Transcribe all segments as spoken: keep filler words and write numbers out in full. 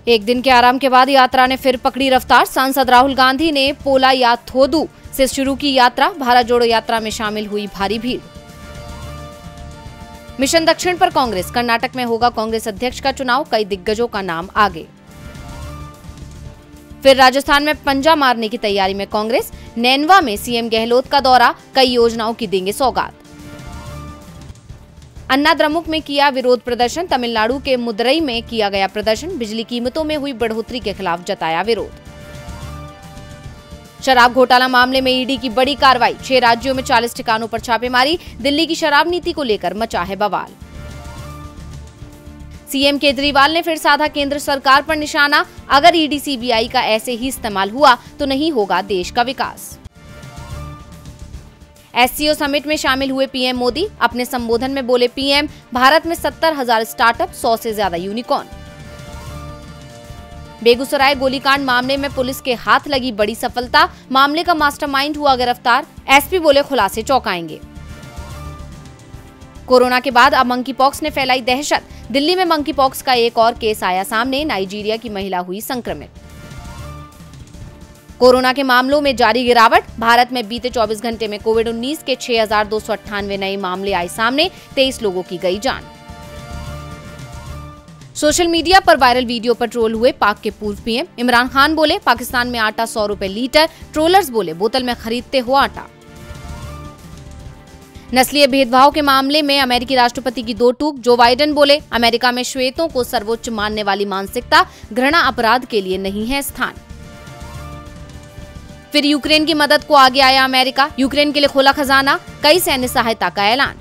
एक दिन के आराम के बाद यात्रा ने फिर पकड़ी रफ्तार। सांसद राहुल गांधी ने पोला या थोदू से शुरू की यात्रा। भारत जोड़ो यात्रा में शामिल हुई भारी भीड़। मिशन दक्षिण पर कांग्रेस। कर्नाटक में होगा कांग्रेस अध्यक्ष का चुनाव, कई दिग्गजों का नाम आगे। फिर राजस्थान में पंजा मारने की तैयारी में कांग्रेस। नैनवा में सीएम गहलोत का दौरा, कई योजनाओं की देंगे सौगात। अन्नाद्रमुक में किया विरोध प्रदर्शन। तमिलनाडु के मदुरई में किया गया प्रदर्शन। बिजली कीमतों में हुई बढ़ोतरी के खिलाफ जताया विरोध। शराब घोटाला मामले में ईडी की बड़ी कार्रवाई। छह राज्यों में चालीस ठिकानों पर छापेमारी। दिल्ली की शराब नीति को लेकर मचा है बवाल। सीएम केजरीवाल ने फिर साधा केंद्र सरकार पर निशाना। अगर ईडी सीबीआई का ऐसे ही इस्तेमाल हुआ तो नहीं होगा देश का विकास। एससीओ समिट में शामिल हुए पीएम मोदी। अपने संबोधन में बोले पीएम, भारत में सत्तर हजार स्टार्टअप, सौ से ज्यादा यूनिकॉर्न। बेगूसराय गोलीकांड मामले में पुलिस के हाथ लगी बड़ी सफलता। मामले का मास्टरमाइंड हुआ गिरफ्तार। एसपी बोले खुलासे चौंकाएंगे। कोरोना के बाद अब मंकी पॉक्स ने फैलाई दहशत। दिल्ली में मंकी पॉक्स का एक और केस आया सामने। नाइजीरिया की महिला हुई संक्रमित। कोरोना के मामलों में जारी गिरावट। भारत में बीते चौबीस घंटे में कोविड उन्नीस के छह हजार दो सौ अट्ठानवे नए मामले आए सामने। तेईस लोगों की गई जान। सोशल मीडिया पर वायरल वीडियो पर ट्रोल हुए पाक के पूर्व पीएम। इमरान खान बोले पाकिस्तान में आटा सौ रुपए लीटर। ट्रोलर्स बोले बोतल में खरीदते हो आटा। नस्लीय भेदभाव के मामले में अमेरिकी राष्ट्रपति की दो टूक। जो बाइडेन बोले अमेरिका में श्वेतों को सर्वोच्च मानने वाली मानसिकता घृणा अपराध के लिए नहीं है स्थान। फिर यूक्रेन की मदद को आगे आया अमेरिका। यूक्रेन के लिए खोला खजाना, कई सैन्य सहायता का ऐलान।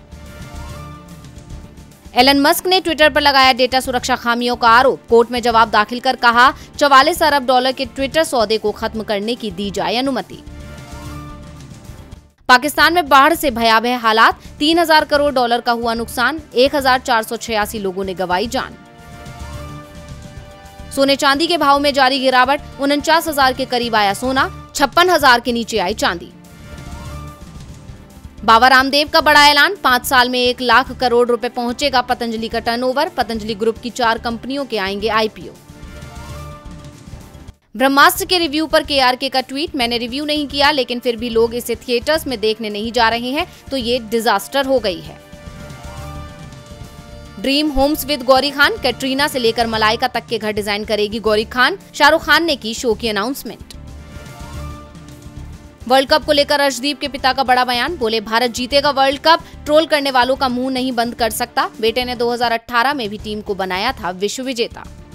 एलन मस्क ने ट्विटर पर लगाया डेटा सुरक्षा खामियों का आरोप। कोर्ट में जवाब दाखिल कर कहा चौवालीस अरब डॉलर के ट्विटर सौदे को खत्म करने की दी जाए अनुमति। पाकिस्तान में बाढ़ से भयावह हालात। तीन हजार करोड़ डॉलर का हुआ नुकसान। एक हजार चार सौ छियासी लोगों ने गंवाई जान। सोने चांदी के भाव में जारी गिरावट। उनचास हजार के करीब आया सोना। छप्पन हजार के नीचे आई चांदी। बाबा रामदेव का बड़ा ऐलान। पांच साल में एक लाख करोड़ रुपए पहुंचेगा पतंजलि का टर्नओवर। पतंजलि ग्रुप की चार कंपनियों के आएंगे आईपीओ। ब्रह्मास्त्र के रिव्यू पर केआरके का ट्वीट। मैंने रिव्यू नहीं किया, लेकिन फिर भी लोग इसे थिएटर्स में देखने नहीं जा रहे हैं तो ये डिजास्टर हो गई है। Dream homes with Gauri Khan. Katrina से लेकर मलाइका तक के घर डिजाइन करेगी गौरी खान। शाहरुख खान ने की शो की अनाउंसमेंट। वर्ल्ड कप को लेकर अर्शदीप के पिता का बड़ा बयान। बोले भारत जीतेगा वर्ल्ड कप। ट्रोल करने वालों का मुंह नहीं बंद कर सकता। बेटे ने दो हजार अठारह में भी टीम को बनाया था विश्व विजेता।